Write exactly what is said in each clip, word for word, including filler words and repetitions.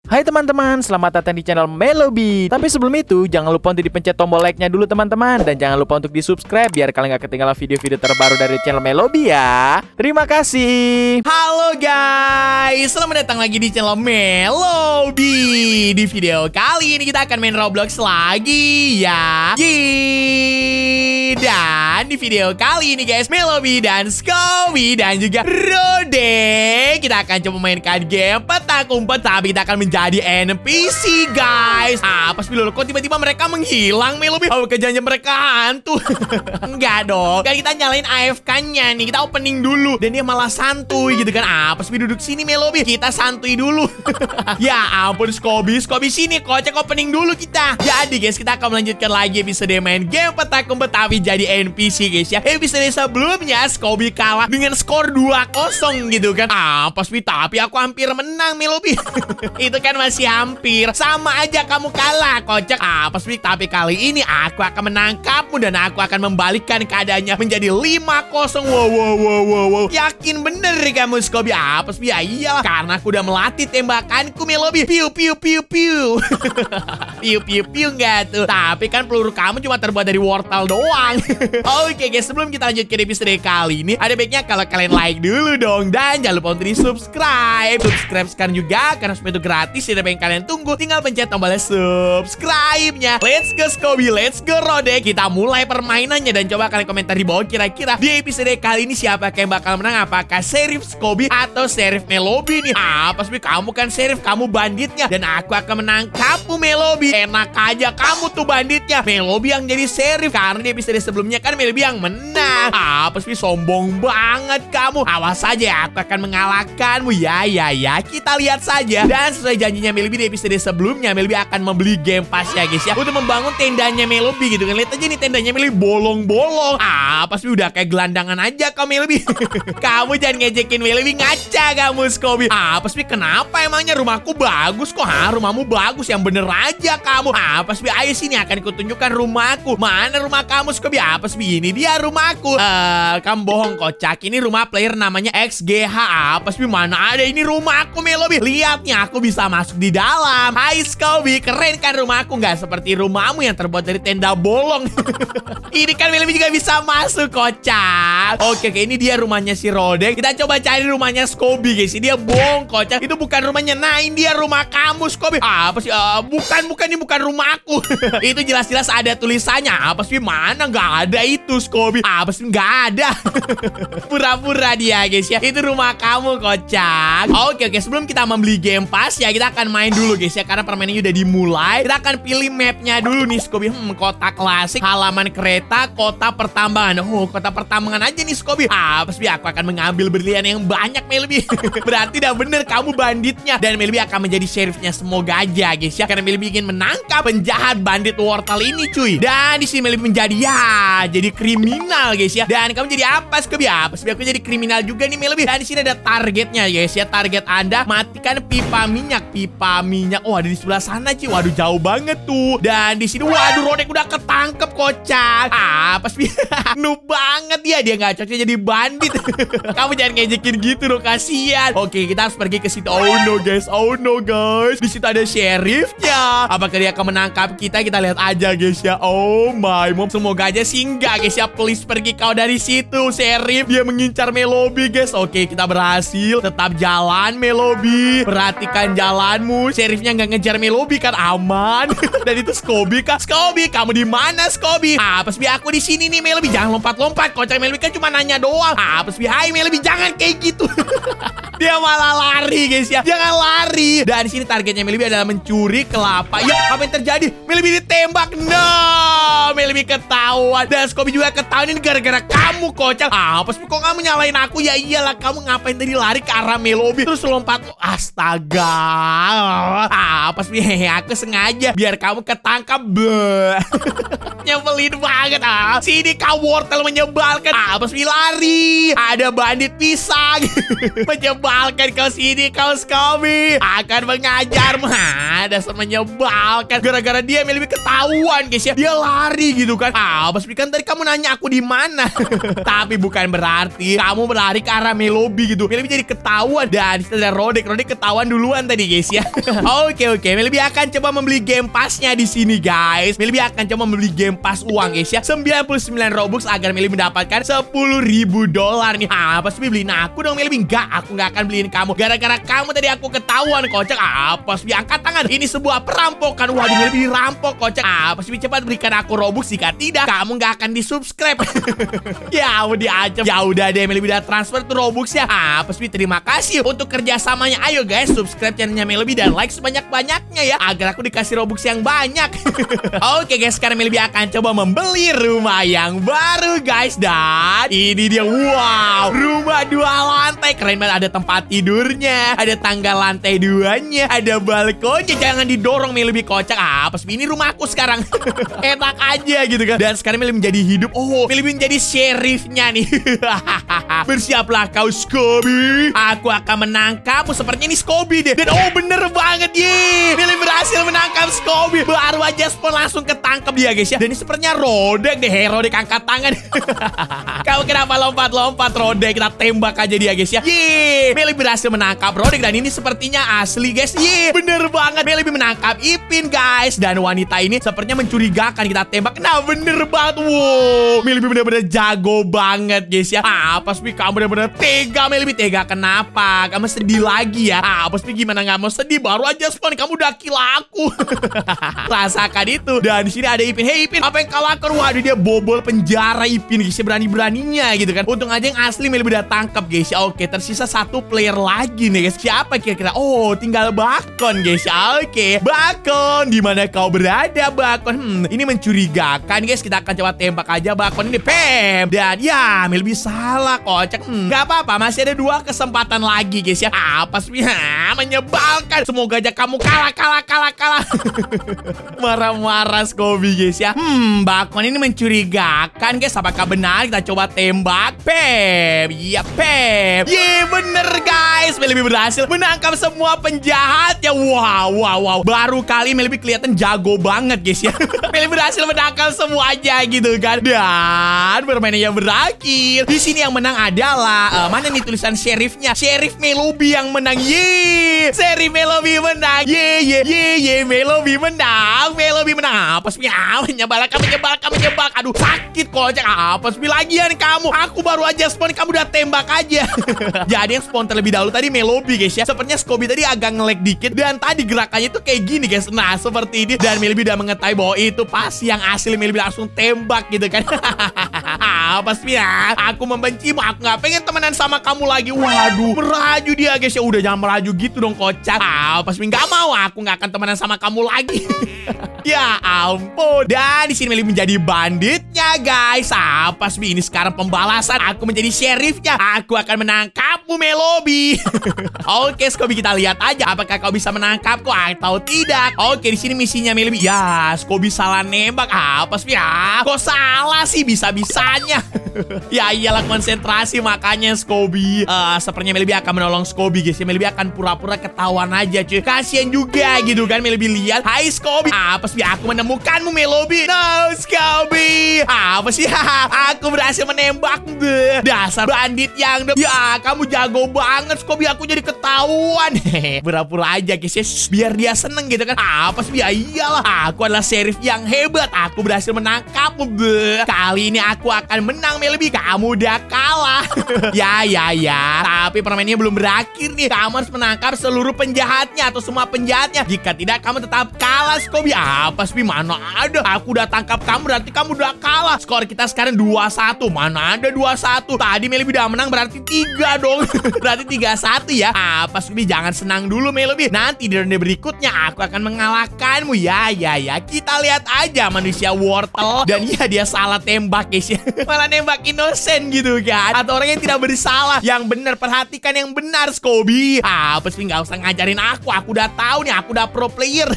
Hai teman-teman, selamat datang di channel Melobi. Tapi sebelum itu, jangan lupa untuk dipencet tombol like-nya dulu teman-teman. Dan jangan lupa untuk di-subscribe biar kalian gak ketinggalan video-video terbaru dari channel Melobi ya. Terima kasih. Halo guys, selamat datang lagi di channel Melobi. Di video kali ini kita akan main Roblox lagi ya. Yeay. Dan di video kali ini guys, Melobi dan Scooby dan juga Rode, kita akan coba mainkan game petak umpet, tapi kita akan menjadi jadi N P C guys. Apa sih dulu? Kok tiba-tiba mereka menghilang Melobi? Oh, kejadian mereka hantu. Enggak dong. Kan kita nyalain A F K-nya nih. Kita opening dulu. Dan dia malah santuy gitu kan. Apa sih duduk sini Melobi? Kita santuy dulu. Ya ampun Scooby. Scooby sini kocak, opening dulu kita. Jadi guys, kita akan melanjutkan lagi episode main game petak umpet tapi jadi N P C guys ya. Episode sebelumnya Scooby kalah dengan skor dua kosong gitu kan. Apa sih? Tapi aku hampir menang Melobi. Itu kan masih hampir. Sama aja kamu kalah kocak. Apa sih? Tapi kali ini aku akan menangkapmu dan aku akan membalikkan keadaannya menjadi lima kosong. Wow wow wow wow wow. Yakin bener kamu Scooby? Apa sih? Ya iyalah, karena aku udah melatih tembakanku Melobi. Piu piu piu piu. Piu piu piu enggak tuh. Tapi kan peluru kamu cuma terbuat dari wortel doang. Oke guys, sebelum kita lanjut ke episode kali ini, ada baiknya kalau kalian like dulu dong. Dan jangan lupa untuk di subscribe. Subscribe sekarang juga karena semua itu gratis. Tidak apa yang kalian tunggu, tinggal pencet tombol subscribe-nya. Let's go Scooby, let's go Rode. Kita mulai permainannya dan coba kalian komentar di bawah kira-kira di episode kali ini siapa yang bakal menang, apakah Sheriff Scooby atau Sheriff Melobi nih. Apa sih, kamu kan Sheriff, kamu banditnya dan aku akan menangkapmu Melobi. Enak aja kamu tuh banditnya, Melobi yang jadi Sheriff karena di episode sebelumnya kan Melobi yang menang. Apa sih, sombong banget kamu. Awas saja, aku akan mengalahkanmu. Ya ya ya, kita lihat saja. Dan sesuai janjinya Melobi di episode sebelumnya, Melobi akan membeli game pass ya guys ya, untuk membangun tendanya Melobi gitu kan. Lihat aja nih tendanya Melobi bolong-bolong. Apa sih, udah kayak gelandangan aja kamu Melobi. Kamu jangan ngejekin Melobi, ngaca kamu Scooby. Apa sih, kenapa emangnya? Rumahku bagus kok. Ha, rumahmu bagus, yang bener aja kamu. Apa sih, ayo sini akan kutunjukkan rumahku. Mana rumah kamu Scooby? Apa sih, ini dia rumahku. Eh, uh, kamu bohong kocak. Ini rumah player namanya X G H. Apa sih, mana ada ini rumahku Melobi? Lihat nih, aku bisa masuk di dalam. Hai Scooby, keren kan rumahku? Nggak seperti rumahmu yang terbuat dari tenda bolong. Ini kan Melobi juga bisa masuk kocak. Oke oke, ini dia rumahnya si Rode. Kita coba cari rumahnya Scooby guys. Ini dia bohong kocak. Itu bukan rumahnya. Nah ini dia rumah kamu Scooby. Apa sih? Uh, bukan bukan ini bukan rumahku. Itu jelas-jelas ada tulisannya. Apa sih, mana? Nggak ada itu Scooby. Apa sih, nggak ada. Pura-pura dia guys ya. Itu rumah kamu kocak. Oke oke, sebelum kita membeli game pass ya, kita akan main dulu guys ya, karena permainannya udah dimulai. Kita akan pilih mapnya dulu nih Scooby. Hmm, kota klasik, halaman kereta, kota pertambangan. Oh, kota pertambangan aja nih Scooby. Apa sih, aku akan mengambil berlian yang banyak Melobi. Berarti udah bener kamu banditnya. Dan Melobi akan menjadi sheriffnya. Semoga aja guys ya, karena Melobi ingin menangkap penjahat bandit wortel ini cuy. Dan di sini Melobi menjadi ya, jadi kriminal guys ya. Dan kamu jadi apa Scooby? Apa sih, aku jadi kriminal juga nih Melobi. Dan di sini ada targetnya guys ya. Target Anda matikan pipa minyak. Pipa minyak. Oh, ada di sebelah sana cuy. Waduh, jauh banget tuh. Dan di sini waduh, Rodek udah ketangkep kocak. Apa sih? Noob banget dia. Dia nggak cocok jadi bandit. Kamu jangan ngejekin gitu dong, kasihan. Oke, kita harus pergi ke situ. Oh no guys. Oh no guys. Di situ ada sheriffnya. Apakah dia akan menangkap kita? Kita lihat aja guys ya. Oh my mom. Semoga aja sih enggak guys ya. Please pergi kau dari situ, sheriff. Dia mengincar Melobi guys. Oke, kita berhasil. Tetap jalan Melobi. Perhatikan jalanmu. Sheriffnya nggak ngejar Melobi kan, aman. Dan itu Scooby kah? Scooby, kamu di mana Scooby? Apa sih, aku di sini nih Melobi. Jangan lompat-lompat. Kocak, Melobi kan cuma nanya doang. Apa sih, hai Melobi, jangan kayak gitu. Dia malah lari guys ya. Jangan lari. Dan di sini targetnya Melobi adalah mencuri kelapa. Ya, apa yang terjadi? Melobi ditembak. No, Melobi ketahuan. Dan Scooby juga ketahuan. Ini gara-gara kamu kocak. Apa sih, kok kamu nyalain aku? Ya iyalah, kamu ngapain tadi lari ke arah Melobi terus lompat. Astaga. Apa sih, hehe, aku sengaja biar kamu ketangkap. Bleh. Nyebelin banget. Ah, sini kau wortel menyebalkan. Apa sih, lari. Ada bandit pisang. Menyebalkan. menyebalkan kau sini, kau Scooby. Akan mengajarmu. Hah, dasar menyebalkan. Gara-gara dia lebih ketahuan guys ya. Dia lari gitu kan. Ah, pas kan tadi kamu nanya aku di mana. Tapi bukan berarti kamu berlari ke arah Melobi gitu. Melobi jadi ketahuan. Dan setelah Rodek, Rodek ketahuan duluan tadi guys ya. Oke oke, Melobi akan coba membeli Game Pass-nya di sini guys. Melobi akan coba membeli Game Pass uang guys ya. sembilan puluh sembilan Robux agar Melobi mendapatkan sepuluh ribu dolar nih. Ah, pas beliin aku dong Melobi. Enggak, aku nggak akan beliin kamu. Gara-gara kamu tadi aku ketahuan kocak. Ah, pas angkat tangan. Ini sebuah perampokan. Waduh, Melobi dirampok kocak. Ah, pas cepat berikan aku Robux. Jika tidak, kamu nggak akan di subscribe. Ya udah diancam. Ya udah deh, Melobi udah transfer tuh Robux ya. Ah, pas terima kasih untuk kerjasamanya. Ayo guys, subscribe channelnya Melobi dan like sebanyak-banyaknya ya, agar aku dikasih Robux yang banyak. Oke guys, sekarang Melobi akan coba membeli rumah yang baru guys. Dan ini dia, wow, rumah dua lantai. Keren banget, ada tempat tidurnya, ada tangga lantai duanya, ada balkonnya. Jangan didorong Melobi kocak. Ah, pas ini rumahku sekarang. Enak aja gitu kan. Dan sekarang Melobi menjadi hidup. Oh, Melobi menjadi sheriffnya nih. Bersiaplah kau Scooby. Aku akan menangkapmu. Sepertinya ini Scooby deh. Dan oh bener banget, ye, Melobi berhasil menangkap Scooby. Baru aja spawn langsung ketangkep dia guys ya. Dan ini sepertinya Rodek deh. Hey, Rodek angkat tangan. Kau kenapa lompat-lompat Rodek? Kita tembak aja dia guys ya. Ye, Melobi berhasil menangkap Rodek. Dan ini sepertinya asli guys. Ye, bener banget, Melobi menangkap Ipin guys. Dan wanita ini sepertinya mencurigakan. Kita tembak. Nah bener banget. Wow, Melobi bener-bener jago banget guys ya. Ah, pas kamu bener-bener tega Melobi. Tega kenapa? Kamu sedih lagi ya? Ah, pas gimana nggak mau sedih? Baru aja spawn kamu udah kill aku. Rasakan itu. Dan di sini ada Ipin. Hey Ipin, apa yang kau lakukan? Waduh, dia bobol penjara Ipin guys. Berani-beraninya gitu kan. Untung aja yang asli Melobi udah tangkap guys ya. Oke, tersisa satu player lagi nih guys. Siapa kira-kira? Oh, tinggal Bakon guys ya. Oke, Bakon, di mana kau berada Bakon? Hmm, ini mencurigakan guys. Kita akan coba tembak aja Bakon ini. Pem. Dan ya, Melobi salah kocak. Hmm, gak apa-apa, masih ada dua kesempatan lagi guys ya. Apa sih? Menyebalkan. Semoga aja kamu kalah, kalah, kalah, kalah. Marah-marah Scooby guys ya. Hmm, Bakon ini mencurigakan guys. Apakah benar? Kita coba tembak. Pem. Iya, Pem. Ye, bener guys. Melobi berhasil menangkap semua penjahat ya. Wow, wow, wow. Baru kali Melobi kelihatan jago banget guys ya. Melobi berhasil menangkap semuanya gitu kan. Dan permainan yang berakhir. Di sini yang menang adalah uh, mana nih tulisan sheriffnya? Sheriff Melobi yang menang. Ye, Sheriff Melobi menang. Ye, ye, ye, ye, Melobi menang. Melobi menang. Apa sih? Ah, menyebalkan, menyebalkan, menyebalkan. Aduh, sakit kocak. Apa sih lagian kamu? Aku baru aja spawn, kamu udah tembak aja. Jadi yang spawn terlebih dahulu tadi Melobi guys ya. Sepertinya Scooby tadi agak nge-lag dikit. Dan tadi gerakannya itu kayak gini guys. Nah, seperti ini. Dan Melobi udah mengetahui bahwa itu pasti yang asli. Melobi langsung tembak gitu kan. Apa sih ya? Aku membencimu. Aku gak pengen temenan sama kamu lagi. Waduh, meraju dia guys ya. Udah jangan meraju gitu dong kocak. Apa sih? Gak mau. Aku gak akan temenan sama kamu lagi. Ya ampun. Dan di sini Melobi menjadi banditnya guys. Apa sih ini sekarang pembalasan? Aku menjadi sheriffnya. Aku akan menangkapmu Melobi. Oke Scooby, kita lihat aja apakah kau bisa menangkapku atau tidak. Oke, di sini misinya Melobi. Ya, Scooby salah nembak. Apa sih ya? Kok salah sih bisa-bisanya? Ya iyalah, konsentrasi makanya Scooby. Uh, sepertinya Melobi akan menolong Scooby guys. Melobi akan pura-pura ketahuan aja cuy. Kasian juga gitu kan Melobi lihat. Hai Scooby. Apa sih? Aku menemukanmu Melobi. No Scooby. Apa sih? Aku berhasil menembak. Dasar bandit yang de ya, kamu jago banget Scooby. Aku jadi ketahuan. Pura-pura aja guys ya, biar dia seneng gitu kan. Apa sih? Ya iyalah, aku adalah sheriff yang hebat. Aku berhasil menangkapmu. Kali ini aku akan menang Melobi. Kamu udah kalah. Ya ya ya. Tapi permainannya belum berakhir nih. Kamu harus menangkap seluruh penjahatnya atau semua penjahatnya. Jika tidak, kamu tetap kalah Scooby. Apa sih? Mana ada? Aku udah tangkap kamu, berarti kamu udah kalah. Skor kita sekarang dua satu. Mana ada dua satu? Tadi Melobi udah menang, berarti tiga dong. Berarti tiga satu ya. Apa Scooby? Jangan senang dulu Melobi. Nanti di ronde berikutnya aku akan mengalahkanmu. Ya ya ya. Kita lihat aja manusia wortel. Dan iya, dia salah tembak guys ya. Malah nembak nembak inosen gitu kan, atau orang yang tidak bersalah. Yang benar, perhatikan yang benar, Scooby. Ah, apa sih, nggak usah ngajarin aku. Aku udah tahu nih, aku udah pro player.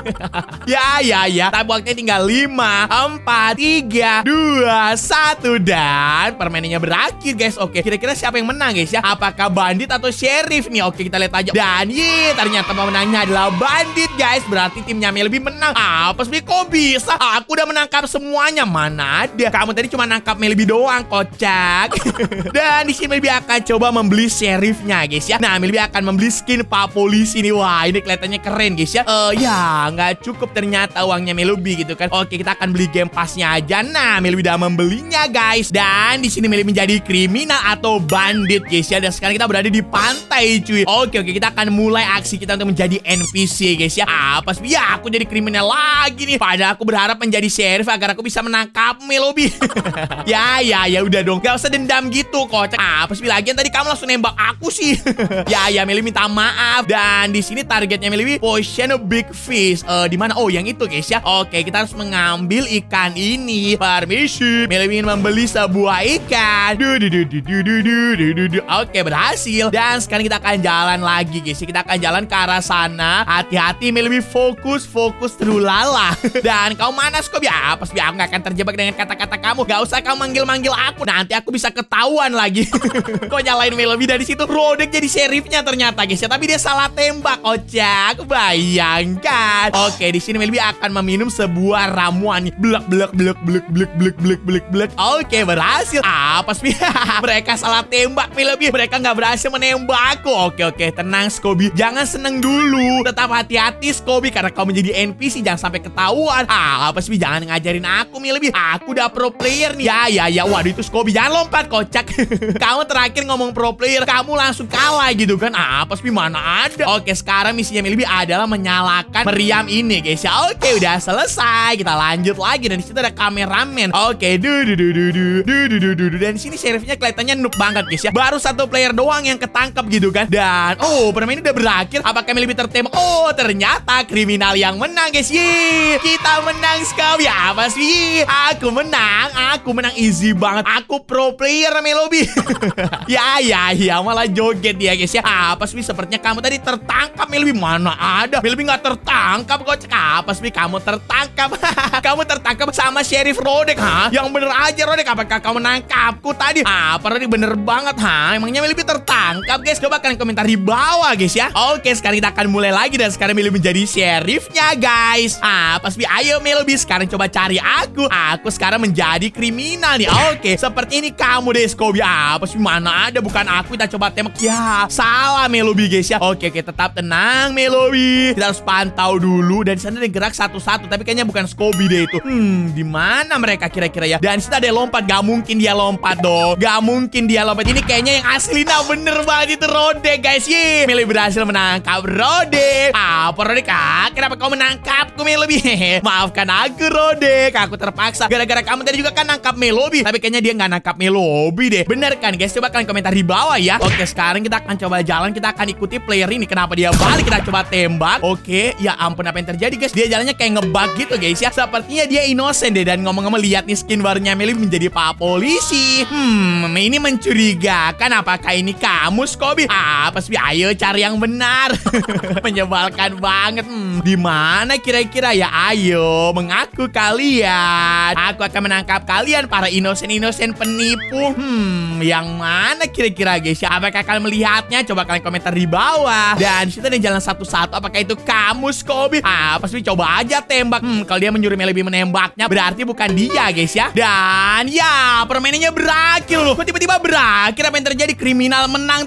Ya, ya, ya. Tapi waktunya tinggal lima, empat, tiga, dua, satu. Dan permainannya berakhir, guys. Oke, kira-kira siapa yang menang, guys ya? Apakah bandit atau sheriff nih? Oke, kita lihat aja. Dan ye, ternyata pemenangnya adalah bandit, guys. Berarti timnya lebih menang. Apa sih, kok bisa? Aku udah menangkap semuanya. Mana ada? Kamu tadi cuma nangkap Melby doang, kocak. Dan di sini Melby akan coba membeli sheriffnya, guys ya. Nah, Melby akan membeli skin Pak Polisi nih. Wah, ini kelihatannya keren, guys ya. Eh, uh, ya, nggak cukup ternyata uangnya Melby gitu kan. Oke, kita akan beli game passnya aja. Nah, Melby udah membelinya, guys. Dan di sini Melby menjadi kriminal atau bandit, guys ya. Dan sekarang kita berada di pantai, cuy. Oke, oke, kita akan mulai aksi kita untuk menjadi N P C, guys ya. Apa sih? Ya, aku jadi kriminal lagi nih. Padahal aku berharap menjadi sheriff agar aku bisa menangkap Melby. Ya, ya, ya udah dong. Gak usah dendam gitu, kocak. Apa sih, lagian tadi kamu langsung nembak aku sih. Ya, ya, Melby minta maaf. Dan di sini targetnya Melby potion big fish. Eh, uh, di mana? Oh, yang itu, guys ya. Oke, kita harus mengambil ikan ini. Permisi, Melby ingin membeli sebuah ikan. Du, du, du, du, du, du, du, du, du. Oke, berhasil. Dan sekarang kita akan jalan lagi, guys. Kita akan jalan ke arah sana. Hati-hati, Melby, fokus, fokus, terulala. Dan kau mana, Scooby? Apa sih? Aku gak akan terjebak dengan kata-kata kamu. Gak usah kau manggil-manggil aku. Nanti aku bisa ketahuan lagi. Kok nyalain Melby dari situ? Rodek jadi sheriffnya ternyata, guys ya. Tapi dia salah tembak, kocak. Bayangkan. Oke, di sini Melby akan meminum sebuah ramuan. Blek, blek, blek, blek, blek, blek, blek, blek, blek. Oke, berhasil. Apa sih? Mereka salah tembak, Melby. Mereka nggak berhasil menembakku. Oke, oke, tenang, Scooby. Jangan seneng dulu. Tetap hati-hati, Scooby, karena kau menjadi N P C. Jangan sampai ketahuan. Ah, apa sih? Jangan ngajarin aku, Melby. Aku udah pro player nih. Ya, ya, ya. Waduh, itu Scooby. Jangan lompat, kocak. Kamu terakhir ngomong pro player, kamu langsung kalah gitu kan. Ah, apa sih? Mana ada. Oke, sekarang misinya Melby adalah menyalakan meriam ini, guys ya. Oke, udah selesai. Kita lanjut lagi. Dan di situ ada kameramen. Oke, du du du du du du du du du du. Dan di sini sheriffnya kelihatannya noob banget, guys ya. Baru satu player doang yang ketangkep gitu kan. Dan oh, permainan udah berakhir. Apakah Melby tertembak? Oh, ternyata kriminal yang menang, guys. Yeay, kita menang, Scooby. Apa sih? Aku menang. Aku menang easy banget. Aku pro player, Melby. Ya, ya, ya, malah joget dia, guys ya. Apa sih? Sepertinya kamu tadi tertangkap, Melby. Mana ada? Melby nggak tertangkap, kocak. Apa sih? Kamu tertangkap. Kamu tertangkap sama Sheriff Rodek, ha? Yang bener aja, Rodek. Apakah kamu nangkapku tadi? Apa, Rodek, bener banget, ha? Emangnya Melby tertangkap, guys? Coba kalian komentar di bawah, guys ya. Oke, sekarang kita akan mulai lagi. Dan sekarang Melby menjadi sheriffnya, guys. Apa sih? Ayo, Melby, sekarang coba cari aku. Aku sekarang menjadi kriminal nih. Oke, seperti ini kamu deh, Scooby. Apa sih? Mana ada? Bukan aku. Kita coba tembak. Ya, salah, Melby, guys ya. Oke, oke, tetap tenang, Melby. Kita harus pantau dulu. Dan di sana ada gerak satu-satu. Tapi kayaknya bukan Scooby deh itu. Hmm, di mana mereka kira-kira ya? Dan di situ ada yang lompat. Gak mungkin dia lompat dong. Gak mungkin dia lompat. Ini kayaknya yang asli. Nah, bener banget itu Rodek, guys. Yeay, Melby berhasil menangkap Rodek. Apa, Rodek? Ah, kenapa kau menangkapku, Melby? Maafkan aku, Rodek. Aku terpaksa. Gara-gara kamu tadi juga kan nangkap Melby. Tapi kayaknya dia nggak nangkap Melby deh. Bener kan, guys? Coba kalian komentar di bawah ya. Oke, sekarang kita akan coba jalan. Kita akan ikuti player ini. Kenapa dia balik? Kita coba tembak. Oke, ya ampun, apa yang terjadi, guys? Dia jalannya kayak ngebug gitu, guys ya. Sepertinya dia innocent deh. Dan ngomong-ngomong, lihat nih skin barunya Melby menjadi Pak Polisi. Hmm, ini mencurigakan. Apakah ini kamu, Scooby? Apa sih? Ayo cari yang benar. Menyebalkan banget. Hmm, di mana kira-kira ya? Ayo, mengaku kalian. Aku akan menangkap kalian, para innocent-innocent penipu. Hmm, yang mana kira-kira, guys ya? Apakah kalian melihatnya? Coba kalian komentar di bawah. Dan di situ ada jalan satu-satu. Apakah itu kamu, Scooby? Apa sih? Coba aja tembak. Hmm, kalau dia menyuruh Melby menembaknya, berarti bukan dia, guys ya. Dan ya, permainannya berakhir loh. Kok tiba-tiba berakhir? Apa yang terjadi? Kriminal menang?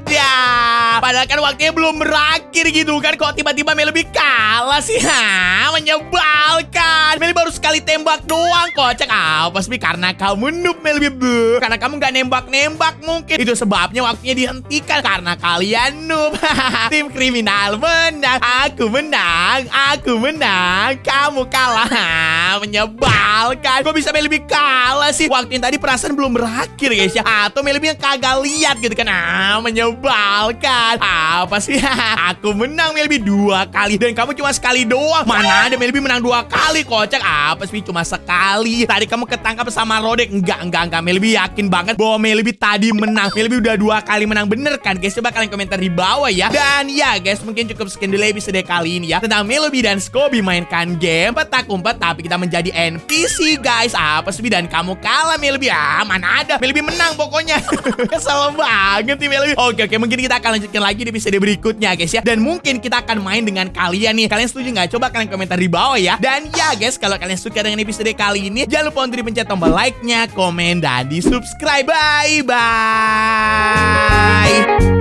Tidak. Padahal kan waktunya belum berakhir gitu kan. Kok tiba-tiba Melby kalah sih? Ha, menyebalkan. Melby baru sekali tembak doang, kocak. Apa sih? Karena kamu noob, Melby. Buh. Karena kamu gak nembak-nembak mungkin. Itu sebabnya waktunya dihentikan. Karena kalian noob. Tim kriminal menang. Aku menang. Aku menang. Kamu kalah. Menyebalkan. Kok bisa Melby kalah sih? Waktu yang tadi perasaan belum berakhir, guys ya. Atau Melby yang kagak lihat gitu kan. Ah, menyebalkan. Apa sih? Aku menang, Melby, dua kali. Dan kamu cuma sekali doang. Mana ada Melby menang dua kali, kok. kocak. Apa sih cuma sekali? Tadi kamu ketangkap sama Rodek. Enggak, enggak, enggak. Melebi yakin banget bahwa Melebi tadi menang. Melebi udah dua kali menang, bener kan guys? Coba kalian komentar di bawah ya. Dan ya guys, mungkin cukup sekian dulu episode kali ini ya, tentang Melebi dan Scooby mainkan game petak umpet tapi kita menjadi N P C guys. Apa sih? Dan kamu kalah Melebi. Ah, mana ada. Melebi menang pokoknya. Kesel banget nih Melebi. Oke, oke. Mungkin kita akan lanjutkan lagi di episode berikutnya guys ya. Dan mungkin kita akan main dengan kalian nih. Kalian setuju nggak? Coba kalian komentar di bawah ya. Dan ya guys, kalau kalian suka dengan episode kali ini, jangan lupa untuk dipencet tombol like-nya, komen, dan di subscribe. Bye bye.